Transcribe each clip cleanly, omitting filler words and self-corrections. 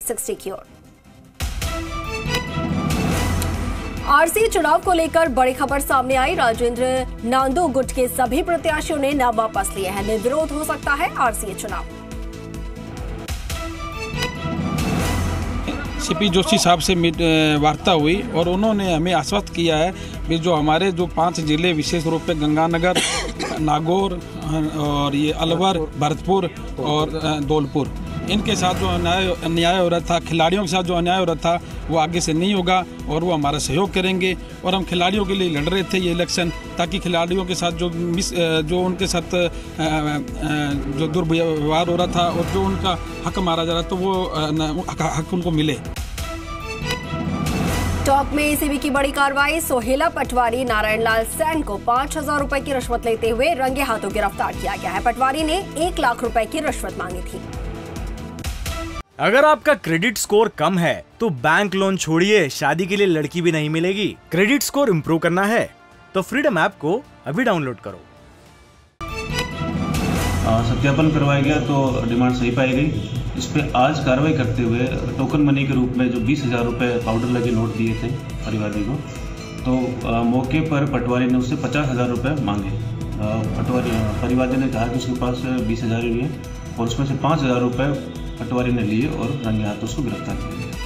60 की ओर। आरसीए चुनाव को लेकर बड़ी खबर सामने आई। राजेंद्र नांदो गुट के सभी प्रत्याशियों ने नाम वापस लिए हैं। निर्विरोध हो सकता है आरसीए चुनाव। सीपी जोशी साहब से वार्ता हुई और उन्होंने हमें आश्वस्त किया है कि जो हमारे 5 जिले विशेष रूप से गंगानगर, नागौर और ये अलवर, भरतपुर और धौलपुर, इनके साथ जो अन्याय हो रहा था, खिलाड़ियों के साथ जो अन्याय हो रहा था, वो आगे से नहीं होगा और वो हमारा सहयोग करेंगे। और हम खिलाड़ियों के लिए लड़ रहे थे ये इलेक्शन, ताकि खिलाड़ियों के साथ जो उनके साथ जो दुर्व्यवहार हो रहा था और जो उनका हक मारा जा रहा था, तो वो हक उनको मिले। टॉप में एसीबी की बड़ी कार्रवाई। सोहेला पटवारी नारायण लाल सैन को 5,000 रुपए की रिश्वत लेते हुए रंगे हाथों गिरफ्तार किया गया है। पटवारी ने 1 लाख रुपए की रिश्वत मांगी थी। अगर आपका क्रेडिट स्कोर कम है तो बैंक लोन छोड़िए, शादी के लिए लड़की भी नहीं मिलेगी। क्रेडिट स्कोर इम्प्रूव करना है तो फ्रीडम ऐप को अभी डाउनलोड करो। सत्यापन करवाया गया तो डिमांड सही पाई गई। इस पे आज कार्रवाई करते हुए टोकन मनी के रूप में जो 20,000 रुपये पाउडर लगे नोट दिए थे परिवादी को, तो मौके पर पटवारी ने उससे 50,000 रुपये मांगे। परिवादी ने कहा कि उसके पास 20,000 ही है और उसमें से 5,000 रुपये पटवारी ने लिए और रंगे हाथ उसको गिरफ्तार किया गया।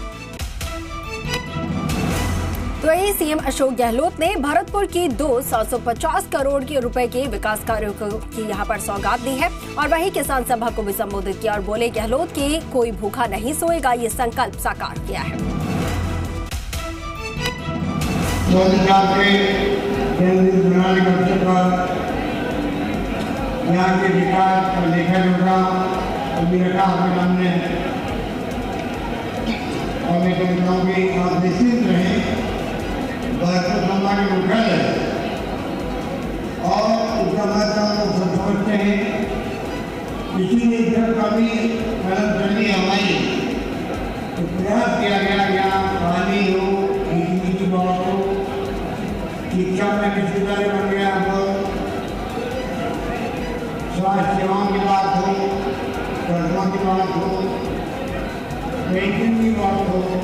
तो ये सीएम अशोक गहलोत ने भरतपुर की 750 करोड़ के रुपए के विकास कार्यों की यहां पर सौगात दी है और वहीं किसान सभा को भी संबोधित किया और बोले गहलोत के कोई भूखा नहीं सोएगा, ये संकल्प साकार किया है। यहाँ के विकास का लेखा जोखा अभी रखा हमें हमने और मैं कहता हूँ कि आप निश्चिंत रहें। भरतपुर हमारे मुख्यालय और उसका महत्व सब समझते हैं। इसीलिए जब कभी मदद करनी हमारी तो प्रयास किया गया, यहाँ पानी हो, बिजली की बात हो, शिक्षा में विश्वविद्यालय बन गया हो, स्वास्थ्य सेवाओं की बात हो, सड़कों की बात हो, बैंकिंग की बात हो।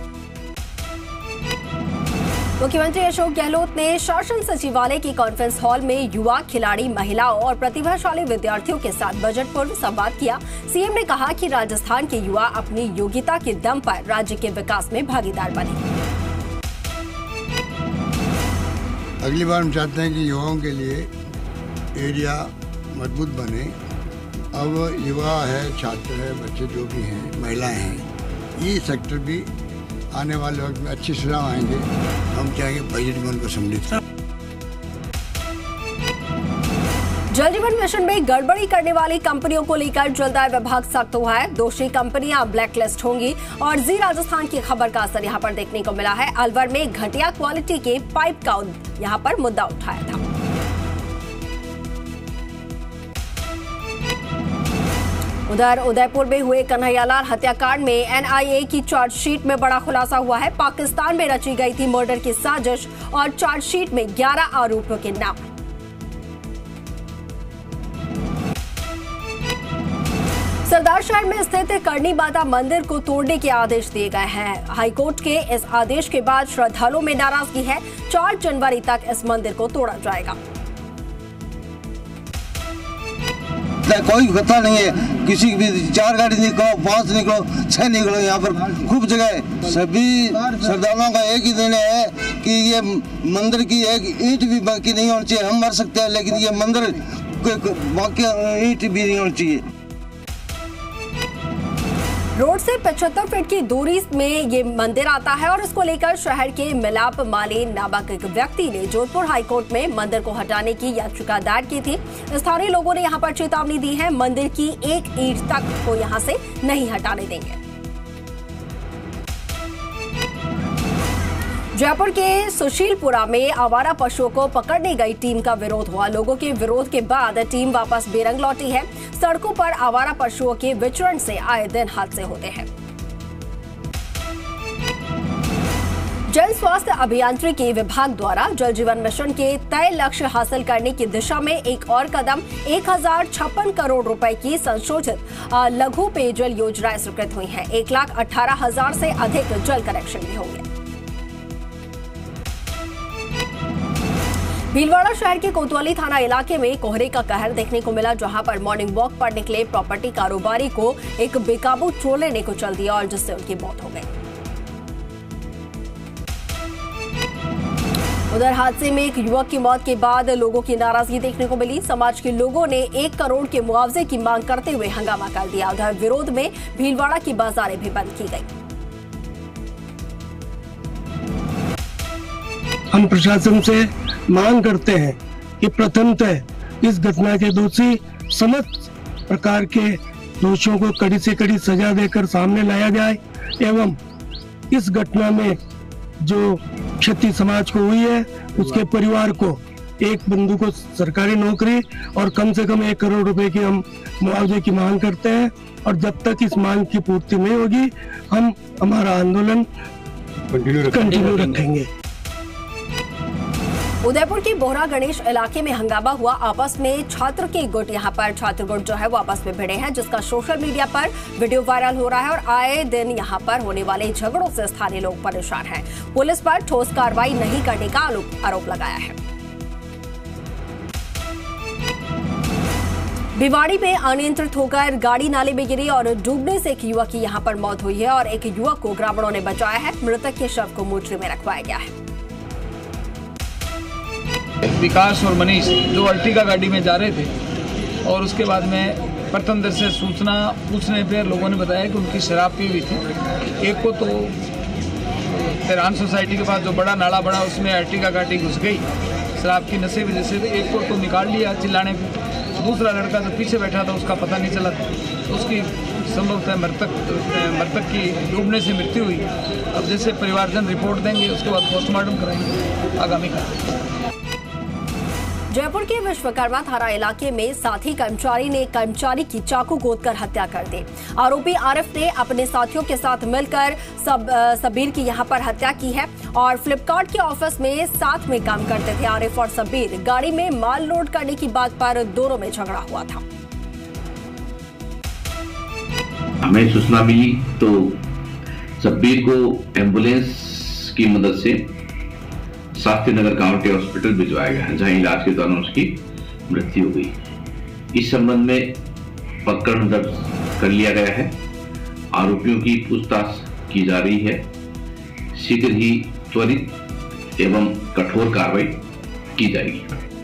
मुख्यमंत्री अशोक गहलोत ने शासन सचिवालय की कॉन्फ्रेंस हॉल में युवा, खिलाड़ी, महिलाओं और प्रतिभाशाली विद्यार्थियों के साथ बजट पूर्व संवाद किया। सीएम ने कहा कि राजस्थान के युवा अपनी योग्यता के दम पर राज्य के विकास में भागीदार बने। अगली बार हम चाहते हैं कि युवाओं के लिए एरिया मजबूत बने। अब युवा है, छात्र है, बच्चे जो भी हैं, महिलाएं हैं, ये सेक्टर भी आने वाले वक्त में अच्छे सुझाव आएंगे। हम चाहेंगे बजट में उनको सम्मिलित करें। जल जीवन मिशन में गड़बड़ी करने वाली कंपनियों को लेकर जलदाय विभाग सख्त हुआ है। दोषी कंपनियां ब्लैकलिस्ट होंगी और जी राजस्थान की खबर का असर यहां पर देखने को मिला है। अलवर में घटिया क्वालिटी के पाइप का यहां पर मुद्दा उठाया था। उधर उदयपुर में हुए कन्हैयालाल हत्याकांड में एनआईए की चार्जशीट में बड़ा खुलासा हुआ है। पाकिस्तान में रची गई थी मर्डर की साजिश और चार्जशीट में 11 आरोपियों के नाम। सरदार शहर में स्थित करनी माता मंदिर को तोड़ने के आदेश दिए गए हैं। हाईकोर्ट के इस आदेश के बाद श्रद्धालुओं में नाराजगी है। 4 जनवरी तक इस मंदिर को तोड़ा जाएगा। कोई पता नहीं है, किसी भी 4 गाड़ी निकलो, 5 निकलो, 6 निकलो, यहाँ पर खूब जगह। सभी श्रद्धालुओं का एक ही देना है कि ये मंदिर की एक ईंट भी बाकी नहीं होनी चाहिए। हम मर सकते हैं लेकिन ये मंदिर बाकी ईंट भी नहीं होनी चाहिए। रोड से 75 फीट की दूरी में ये मंदिर आता है और इसको लेकर शहर के मिलाप माली नामक एक व्यक्ति ने जोधपुर हाईकोर्ट में मंदिर को हटाने की याचिका दायर की थी। स्थानीय लोगों ने यहां पर चेतावनी दी है, मंदिर की एक ईंट तक को यहां से नहीं हटाने देंगे। जयपुर के सुशीलपुरा में आवारा पशुओं को पकड़ने गई टीम का विरोध हुआ। लोगों के विरोध के बाद टीम वापस बेरंग लौटी है। सड़कों पर आवारा पशुओं के विचरण से आए दिन हादसे होते हैं। जन स्वास्थ्य अभियांत्रिकी विभाग द्वारा जल जीवन मिशन के तय लक्ष्य हासिल करने की दिशा में एक और कदम 1056 करोड़ रुपए की संशोधित लघु पेयजल योजनाएं स्वीकृत हुई हैं। 1,18,000 से अधिक जल कनेक्शन भी होंगे। भीलवाड़ा शहर के कोतवाली थाना इलाके में कोहरे का कहर देखने को मिला, जहां पर मॉर्निंग वॉक पर निकले प्रॉपर्टी कारोबारी को एक बेकाबू ट्रोले ने कुचल दिया और जिससे उनकी मौत हो गई। उधर हादसे में एक युवक की मौत के बाद लोगों की नाराजगी देखने को मिली। समाज के लोगों ने 1 करोड़ के मुआवजे की मांग करते हुए हंगामा कर दिया। उधर विरोध में भीलवाड़ा की बाजारें भी बंद की गई। हम प्रशासन से मांग करते हैं कि प्रथमतः इस घटना के दोषी समस्त प्रकार के दोषियों को कड़ी से कड़ी सजा देकर सामने लाया जाए एवं इस घटना में जो क्षति समाज को हुई है उसके परिवार को एक बंधु को सरकारी नौकरी और कम से कम 1 करोड़ रुपए की हम मुआवजे की मांग करते हैं। और जब तक इस मांग की पूर्ति नहीं होगी हम हमारा आंदोलन कंटिन्यू रखेंगे। उदयपुर के बोहरा गणेश इलाके में हंगामा हुआ। आपस में छात्र के गुट यहाँ पर छात्र गुट जो है वो आपस में भिड़े हैं, जिसका सोशल मीडिया पर वीडियो वायरल हो रहा है और आए दिन यहाँ पर होने वाले झगड़ों से स्थानीय लोग परेशान हैं। पुलिस पर ठोस कार्रवाई नहीं करने का आरोप लगाया है। भिवाड़ी में अनियंत्रित होकर गाड़ी नाले में गिरी और डूबने से एक युवक की यहाँ पर मौत हुई है और एक युवक को ग्रामीणों ने बचाया है। मृतक के शव को मोर्चरी में रखवाया गया है। विकास और मनीष जो अर्टिगा गाड़ी में जा रहे थे और उसके बाद में प्रथम दृष्टि से सूचना पूछने पर लोगों ने बताया कि उनकी शराब पी हुई थी। एक को तो तेरान सोसाइटी के पास जो बड़ा नाला बड़ा उसमें अर्टिगा गाड़ी घुस गई शराब की नशे वजह से। एक को तो निकाल लिया चिल्लाने पर। दूसरा लड़का जो पीछे बैठा था उसका पता नहीं चला, उसकी संभवतः मृतक की डूबने से मृत्यु हुई। अब जैसे परिवारजन रिपोर्ट देंगे उसके बाद पोस्टमार्टम कराएंगे आगामी कार्य। जयपुर के विश्वकर्मा थाना इलाके में साथी कर्मचारी ने कर्मचारी की चाकू गोदकर हत्या कर दी। आरोपी आरिफ ने अपने साथियों के साथ मिलकर सबीर की यहां पर हत्या की है और फ्लिपकार्ट के ऑफिस में साथ में काम करते थे। आरिफ और सबीर गाड़ी में माल लोड करने की बात पर दोनों में झगड़ा हुआ था। हमें सूचना मिली तो सबीर को एम्बुलेंस की मदद से शास्त्री नगर काउंटी हॉस्पिटल भिजवाया गया, जहां इलाज के दौरान उसकी मृत्यु हो गई। इस संबंध में प्रकरण दर्ज कर लिया गया है। आरोपियों की पूछताछ की जा रही है। शीघ्र ही त्वरित एवं कठोर कार्रवाई की जाएगी।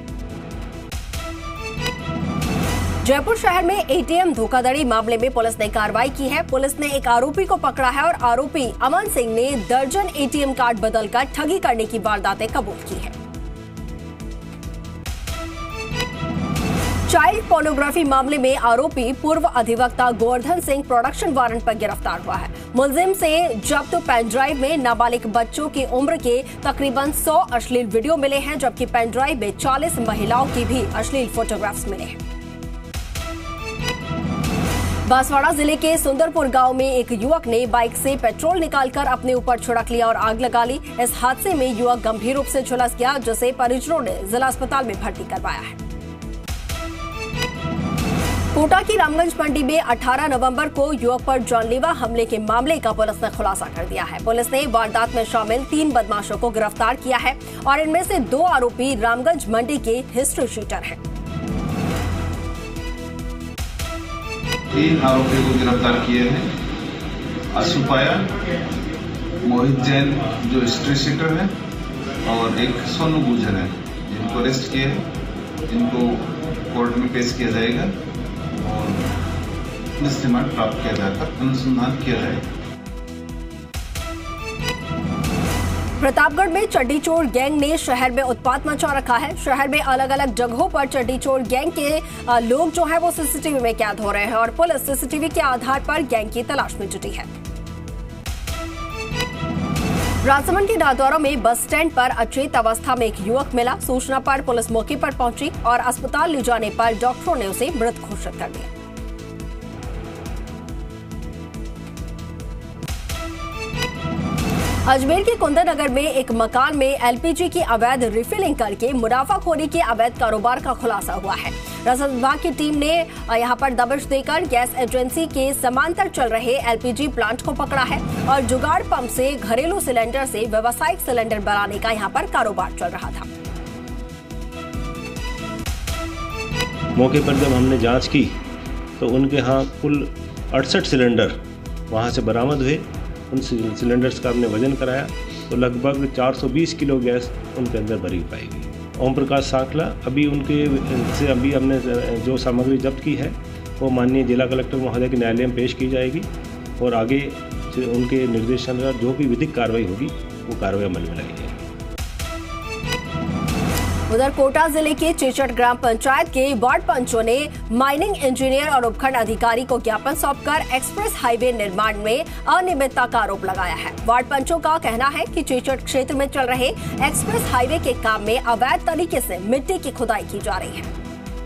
जयपुर शहर में एटीएम धोखाधड़ी मामले में पुलिस ने कार्रवाई की है। पुलिस ने एक आरोपी को पकड़ा है और आरोपी अमन सिंह ने दर्जन एटीएम कार्ड बदलकर ठगी करने की वारदातें कबूल की है। चाइल्ड पोर्नोग्राफी मामले में आरोपी पूर्व अधिवक्ता गोवर्धन सिंह प्रोडक्शन वारंट पर गिरफ्तार हुआ है। मुलजिम से जब्त पेन ड्राइव में नाबालिग बच्चों की उम्र के तकरीबन 100 अश्लील वीडियो मिले हैं, जबकि पेन ड्राइव में 40 महिलाओं की भी अश्लील फोटोग्राफ्स मिले हैं। बांसवाड़ा जिले के सुंदरपुर गांव में एक युवक ने बाइक से पेट्रोल निकालकर अपने ऊपर छिड़क लिया और आग लगा ली। इस हादसे में युवक गंभीर रूप से झुलस गया, जिसे परिजनों ने जिला अस्पताल में भर्ती करवाया है। कोटा की रामगंज मंडी में 18 नवंबर को युवक पर जानलेवा हमले के मामले का पुलिस ने खुलासा कर दिया है। पुलिस ने वारदात में शामिल 3 बदमाशों को गिरफ्तार किया है और इनमें से 2 आरोपी रामगंज मंडी के हिस्ट्री शीटर हैं। 3 आरोपी को गिरफ्तार किए हैं। असुपाया, मोहित जैन जो हिस्ट्री शीटर है और एक सोनू गुजर है, जिनको अरेस्ट किए हैं। इनको कोर्ट में पेश किया जाएगा और पुलिस रिमांड प्राप्त किया जाकर अनुसंधान किया जाएगा। प्रतापगढ़ में चड्डी चोर गैंग ने शहर में उत्पात मचा रखा है। शहर में अलग अलग जगहों पर चड्डी चोर गैंग के लोग जो है वो सीसीटीवी में कैद हो रहे हैं और पुलिस सीसीटीवी के आधार पर गैंग की तलाश में जुटी है। राजसमंद के नादौरा में बस स्टैंड पर अचेत अवस्था में एक युवक मिला। सूचना पर पुलिस मौके पर पहुंची और अस्पताल ले जाने पर डॉक्टरों ने उसे मृत घोषित कर दिया। अजमेर के कुंदन नगर में एक मकान में एलपीजी की अवैध रिफिलिंग करके मुनाफाखोरी के अवैध कारोबार का खुलासा हुआ है। रसद विभाग की टीम ने यहां पर दबिश देकर गैस एजेंसी के समांतर चल रहे एलपीजी प्लांट को पकड़ा है और जुगाड़ पंप से घरेलू सिलेंडर से व्यावसायिक सिलेंडर बनाने का यहां पर कारोबार चल रहा था। मौके पर जब हमने जांच की तो उनके यहाँ कुल 68 सिलेंडर वहाँ से बरामद हुए। उन सिलेंडर्स का हमने वजन कराया तो लगभग 420 किलो गैस उनके अंदर भरी पाई गई। ओम प्रकाश सांखला अभी हमने जो सामग्री जब्त की है वो माननीय जिला कलेक्टर महोदय के न्यायालय में पेश की जाएगी और आगे उनके निर्देशानुसार जो भी विधिक कार्रवाई होगी वो कार्रवाई अमल में लाई जाएगी। उधर कोटा जिले के चेचट ग्राम पंचायत के वार्ड पंचों ने माइनिंग इंजीनियर और उपखंड अधिकारी को ज्ञापन सौंपकर एक्सप्रेस हाईवे निर्माण में अनियमितता का आरोप लगाया है। वार्ड पंचों का कहना है कि चेचट क्षेत्र में चल रहे एक्सप्रेस हाईवे के काम में अवैध तरीके से मिट्टी की खुदाई की जा रही है।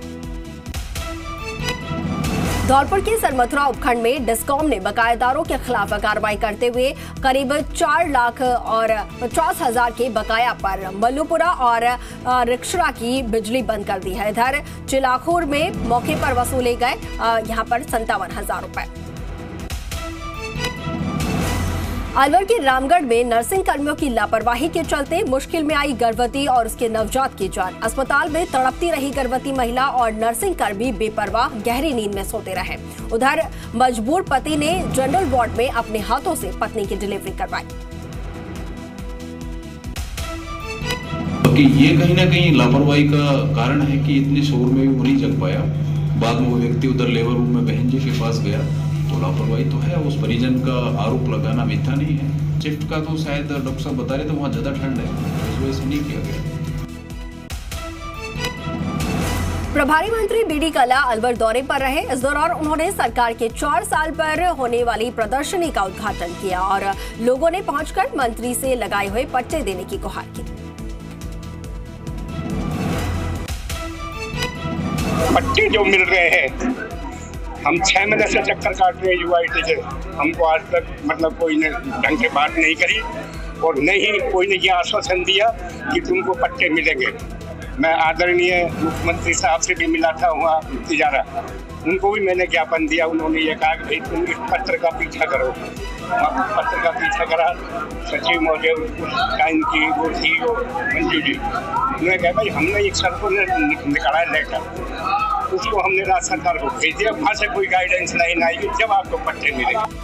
धौलपुर के सरमथुरा उपखंड में डिस्कॉम ने बकायादारों के खिलाफ कार्रवाई करते हुए करीब 4,50,000 के बकाया पर मल्लूपुरा और रिक्शरा की बिजली बंद कर दी है। इधर चिलाखूर में मौके पर वसूले गए यहां पर 57,000 रुपए। अलवर के रामगढ़ में नर्सिंग कर्मियों की लापरवाही के चलते मुश्किल में आई गर्भवती और उसके नवजात की जान। अस्पताल में तड़पती रही गर्भवती महिला और नर्सिंग कर्मी बेपरवाह गहरी नींद में सोते रहे। उधर मजबूर पति ने जनरल वार्ड में अपने हाथों से पत्नी की डिलीवरी करवाई। ये कहीं ना कहीं लापरवाही का कारण है कि इतने शोर में भी वो नहीं जग पाया। बाद में वो व्यक्ति उधर लेबर रूम में बहन जी के पास गया तो लापरवाही तो है। उस परिजन का आरोप लगाना मिथ्या नहीं है। शिफ्ट का तो शायद डॉक्टर साहब बता रहे थे वहाँ ज्यादा ठंड है, इस वजह से नहीं किया गया। प्रभारी मंत्री बीडी कल्ला अलवर दौरे पर रहे। इस दौरान उन्होंने सरकार के 4 साल पर होने वाली प्रदर्शनी का उद्घाटन किया और लोगों ने पहुंचकर मंत्री से लगाए हुए पट्टे देने की गुहार की। पट्टे जो मिल रहे हैं, हम 6 महीने से चक्कर काट रहे हैं यूआईटी के। हमको आज तक कोई ने ढंग से बात नहीं करी और नहीं कोई ने ये आश्वासन दिया कि तुमको पट्टे मिलेंगे। मैं आदरणीय मुख्यमंत्री साहब से भी मिला था वहाँ तिजारा, उनको भी मैंने ज्ञापन दिया। उन्होंने ये कहा कि भाई तुम इस पत्र का पीछा करो। पत्र का पीछा करा, सचिव महोदय टाइम की वो थी मंजू जी, उन्होंने कहा भाई हमने एक सर्कुलर निकाला है लेटर, उसको हमने राज्य सरकार को भेज दिया। वहाँ से कोई गाइडेंस नहीं आई जब आपको पट्टे मिलेंगे।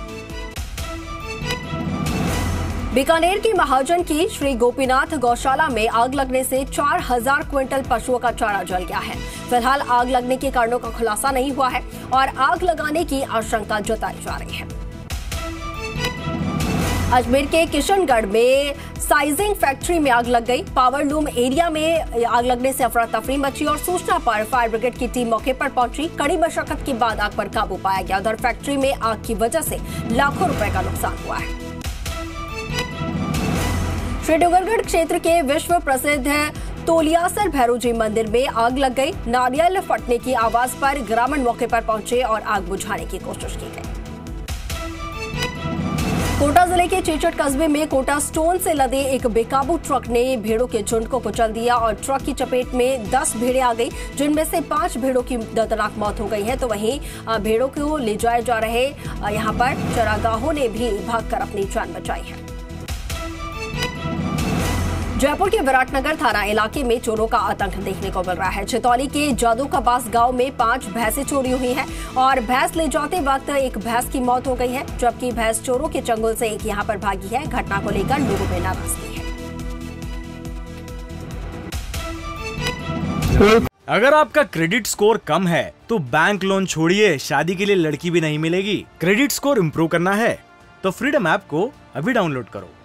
बीकानेर की महाजन की श्री गोपीनाथ गौशाला में आग लगने से 4,000 क्विंटल पशुओं का चारा जल गया है। फिलहाल आग लगने के कारणों का खुलासा नहीं हुआ है और आग लगाने की आशंका जताई जा रही है। अजमेर के किशनगढ़ में साइजिंग फैक्ट्री में आग लग गई। पावर लूम एरिया में आग लगने से अफरा तफरी मची और सूचना पर फायर ब्रिगेड की टीम मौके पर पहुंची। कड़ी मशक्कत के बाद आग पर काबू पाया गया। उधर फैक्ट्री में आग की वजह से लाखों रुपए का नुकसान हुआ है। श्री डूंगरगढ़ क्षेत्र के विश्व प्रसिद्ध तोलियासर भैरोजी मंदिर में आग लग गई। नारियल फटने की आवाज पर ग्रामीण मौके पर पहुंचे और आग बुझाने की कोशिश की गई। कोटा जिले के चेचट कस्बे में कोटा स्टोन से लदे एक बेकाबू ट्रक ने भेड़ों के झुंड को कुचल दिया और ट्रक की चपेट में 10 भेड़ें आ गई, जिनमें से 5 भेड़ों की दर्दनाक मौत हो गई है। तो वहीं भेड़ों को ले जाए जा रहे यहां पर चरागाहों ने भी भागकर अपनी जान बचाई है। जयपुर के विराटनगर थाना इलाके में चोरों का आतंक देखने को मिल रहा है। छितौली के जादूकाबास गांव में 5 भैंसें चोरी हुई हैं और भैंस ले जाते वक्त एक भैंस की मौत हो गई है, जबकि भैंस चोरों के चंगुल से एक यहां पर भागी है। घटना को लेकर लोगों में नाराजगी है। अगर आपका क्रेडिट स्कोर कम है तो बैंक लोन छोड़िए, शादी के लिए लड़की भी नहीं मिलेगी। क्रेडिट स्कोर इम्प्रूव करना है तो फ्रीडम ऐप को अभी डाउनलोड करो।